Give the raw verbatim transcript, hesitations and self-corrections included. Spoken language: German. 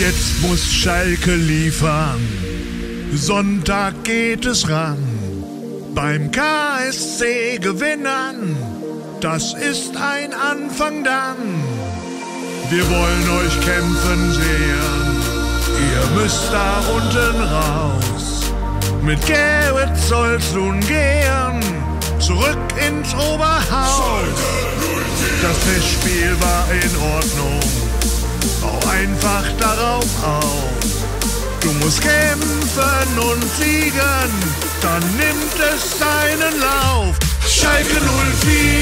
Jetzt muss Schalke liefern, Sonntag geht es ran. Beim K S C gewinnen, das ist ein Anfang dann. Wir wollen euch kämpfen sehen, ihr müsst da unten raus. Mit Gerrit soll's nun gehen, zurück ins Oberhaus. Das Testspiel war in Ordnung, bau einfach darauf auf. Du musst kämpfen und siegen, dann nimmt es seinen Lauf. Schalke null vier